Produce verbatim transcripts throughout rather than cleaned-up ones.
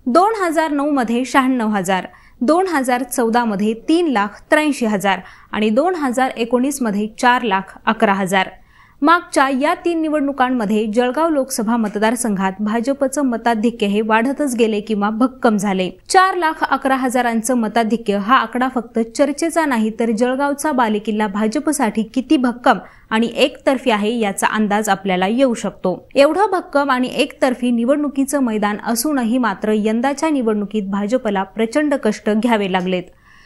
दोन हजार नऊ मध्ये शहाण्णव हजार, दोन हजार चौदा मध्ये तीन लाख त्र्याऐंशी हजार आणि दोन हजार एकोणीस मध्ये चार लाख अकरा हजार. मागच्या या तीन निवडणुकांमध्ये जळगाव लोकसभा मतदारसंघात भाजपचं मताधिक्य हे वाढतच गेले किंवा भक्कम झाले. चार लाख अकरा हजारांचं मताधिक्य हा आकडा फक्त चर्चेचा नाही तर जळगावचा बालेकिल्ला भाजपसाठी किती भक्कम आणि एकतर्फी आहे याचा अंदाज आपल्याला येऊ शकतो. एवढं भक्कम आणि एकतर्फी निवडणुकीचं मैदान असूनही मात्र यंदाच्या निवडणुकीत भाजपला प्रचंड कष्ट घ्यावे लागलेत.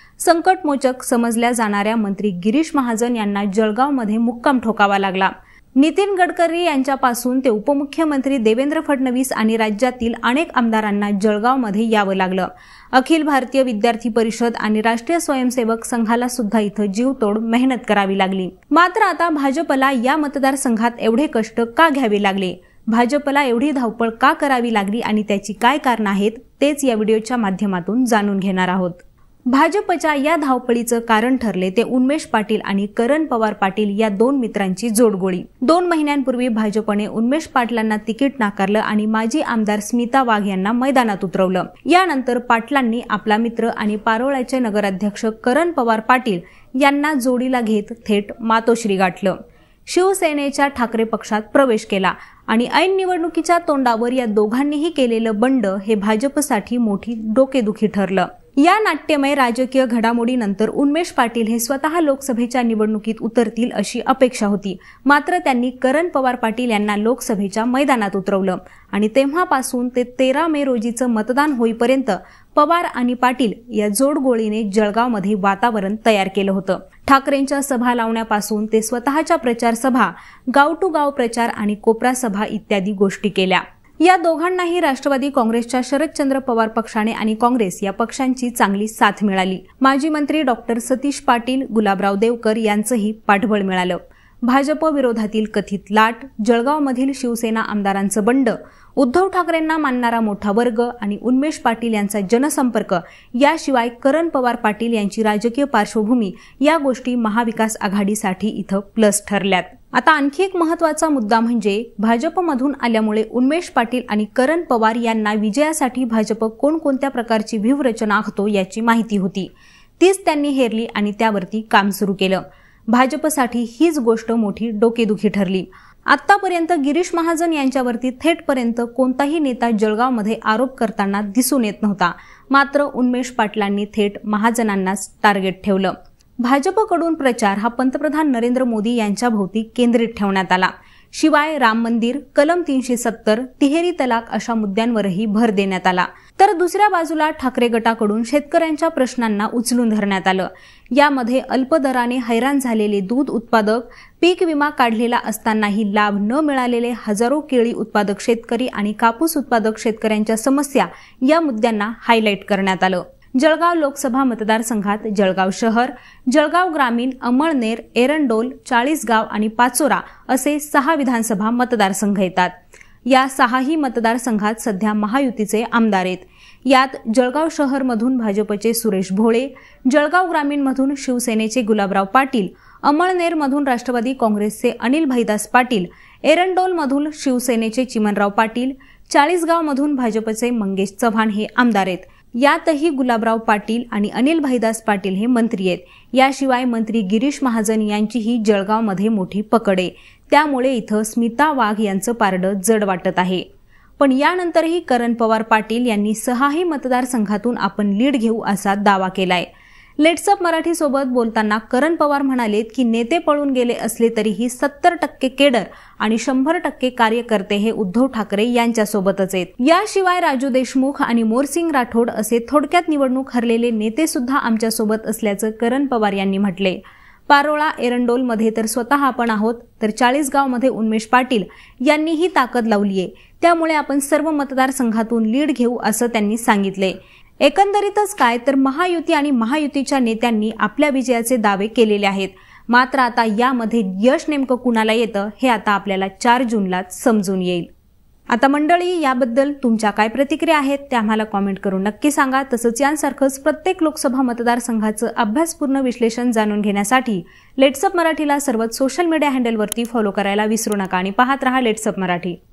संकटमोचक समजल्या जाणाऱ्या मंत्री गिरीश महाजन यांना जळगावमध्ये मुक्काम ठोकावा लागला. नितीन गडकरी यांच्यापासून ते उपमुख्यमंत्री देवेंद्र फडणवीस आणि राज्यातील अनेक आमदारांना जळगावमध्ये यावं लागलं. अखिल भारतीय विद्यार्थी परिषद आणि राष्ट्रीय स्वयंसेवक संघाला सुद्धा इथं जीवतोड मेहनत करावी लागली. मात्र आता भाजपला या मतदारसंघात एवढे कष्ट का घ्यावे लागले, भाजपला एवढी धावपळ का करावी लागली आणि त्याची काय कारणं आहेत तेच या व्हिडिओच्या माध्यमातून जाणून घेणार आहोत. भाजपच्या या धावपळीचं कारण ठरले ते उन्मेष पाटील आणि करण पवार पाटील या दोन मित्रांची जोडगोळी. दोन महिन्यांपूर्वी भाजपने उन्मेष पाटलांना तिकीट नाकारलं आणि माजी आमदार स्मिता वाघ यांना मैदानात उतरवलं. यानंतर पाटलांनी आपला मित्र आणि पारोळ्याचे नगराध्यक्ष करण पवार पाटील यांना जोडीला घेत थेट मातोश्री गाठलं. शिवसेनेच्या ठाकरे पक्षात प्रवेश केला आणि ऐन निवडणुकीच्या तोंडावर या दोघांनीही केलेलं बंड हे भाजपसाठी मोठी डोकेदुखी ठरलं. या नाट्यमय राजकीय घडामोडीनंतर उन्मेष पाटील हे स्वतः लोकसभेच्या निवडणुकीत उतरतील अशी अपेक्षा होती. मात्र त्यांनी करण पवार पाटील यांना लोकसभेच्या मैदानात उतरवलं आणि तेव्हापासून ते तेरा मे रोजीचं मतदान होईपर्यंत पवार आणि पाटील या जोडगोळीने जळगावमध्ये वातावरण तयार केलं होतं. ठाकरेंच्या सभा लावण्यापासून ते स्वतःच्या प्रचार सभा, गाव टू गाव प्रचार आणि कोपरा सभा इत्यादी गोष्टी केल्या. या दोघांनाही राष्ट्रवादी काँग्रेसच्या शरदचंद्र पवार पक्षाने आणि काँग्रेस या पक्षांची चांगली साथ मिळाली. माजी मंत्री डॉक्टर सतीश पाटील, गुलाबराव देवकर यांचंही पाठबळ मिळालं. भाजप विरोधातील कथित लाट, जळगावमधील शिवसेना आमदारांचं बंड, उद्धव ठाकरेंना मानणारा मोठा वर्ग आणि उन्मेष पाटील यांचा जनसंपर्क याशिवाय करण पवार पाटील यांची राजकीय पार्श्वभूमी या गोष्टी महाविकास आघाडीसाठी इथं प्लस ठरल्यात. आता आणखी एक महत्त्वाचा मुद्दा म्हणजे भाजपमधून आल्यामुळे उन्मेष पाटील आणि करण पवार यांना विजयासाठी भाजप कोणकोणत्या प्रकारची व्यूहरचना आखतो याची माहिती होती. तीच त्यांनी हेरली आणि त्यावरती काम सुरू केलं. भाजपसाठी हीच गोष्ट मोठी डोकेदुखी ठरली. आतापर्यंत गिरीश महाजन यांच्यावरती थेटपर्यंत कोणताही नेता जळगावमध्ये आरोप करताना दिसून येत नव्हता. मात्र उन्मेष पाटलांनी थेट महाजनांनाच टार्गेट ठेवलं. भाजपकडून प्रचार हा पंतप्रधान नरेंद्र मोदी यांच्या भोवती केंद्रित ठेवण्यात आला. शिवाय राम मंदिर, कलम तीनशे सत्तर, तिहेरी तलाक अशा मुद्द्यांवरही भर देण्यात आला. तर दुसऱ्या बाजूला ठाकरे गटाकडून शेतकऱ्यांच्या प्रश्नांना उचलून धरण्यात आलं. यामध्ये अल्पदराने हैराण झालेले दूध उत्पादक, पीक विमा काढलेला असतानाही लाभ न मिळालेले हजारो केळी उत्पादक शेतकरी आणि कापूस उत्पादक शेतकऱ्यांच्या समस्या या मुद्द्यांना हायलाईट करण्यात आलं. जळगाव लोकसभा मतदारसंघात जळगाव शहर, जळगाव ग्रामीण, अमळनेर, एरंडोल, चाळीसगाव आणि पाचोरा असे सहा विधानसभा मतदारसंघ येतात. या सहाही मतदारसंघात सध्या महायुतीचे आमदार आहेत. यात जळगाव शहरमधून भाजपचे सुरेश भोळे, जळगाव ग्रामीणमधून शिवसेनेचे गुलाबराव पाटील, अमळनेरमधून राष्ट्रवादी काँग्रेसचे अनिल भैदास पाटील, एरंडोलमधून शिवसेनेचे चिमनराव पाटील, चाळीसगावमधून भाजपचे मंगेश चव्हाण हे आमदार आहेत. यातही गुलाबराव पाटील आणि अनिल भैदास पाटील हे मंत्री आहेत. याशिवाय मंत्री गिरीश महाजन यांचीही जळगावमध्ये मोठी पकड आहे. त्यामुळे इथं स्मिता वाघ यांचं पारडं जड वाटत आहे. पण यानंतरही करण पवार पाटील यांनी सहाही मतदारसंघातून आपण लीड घेऊ असा दावा केलाय. लेट्सअप मराठी सोबत बोलताना करण पवार म्हणालेत की नेते पळून गेले असले तरीही सत्तर टक्के केडर आणि शंभर टक्के कार्यकर्ते हे उद्धव ठाकरे यांच्यासोबतच आहेत. याशिवाय राजू देशमुख आणि मोरसिंग राठोड असे थोडक्यात निवडणूक हरलेले नेते सुद्धा आमच्यासोबत असल्याचं करण पवार यांनी म्हटले. पारोळा, एरंडोलमध्ये तर स्वतः आपण आहोत, तर चाळीसगावमध्ये उन्मेष पाटील यांनीही ताकद लावलीये. त्यामुळे आपण सर्व मतदारसंघातून लीड घेऊ असं त्यांनी सांगितले. एकंदरीतच काय तर महायुती आणि महायुतीच्या नेत्यांनी आपल्या विजयाचे दावे केलेले आहेत. मात्र आता यामध्ये यश नेमकं कुणाला येतं हे आता आपल्याला चार जूनलाच समजून येईल. आता मंडळी, याबद्दल तुमच्या काय प्रतिक्रिया आहेत ते आम्हाला कॉमेंट करून नक्की सांगा. तसंच यांसारखंच प्रत्येक लोकसभा मतदारसंघाचं अभ्यासपूर्ण विश्लेषण जाणून घेण्यासाठी लेट्सअप मराठीला सर्वच सोशल मीडिया हँडलवरती फॉलो करायला विसरू नका आणि पाहत रहा लेट्सअप मराठी.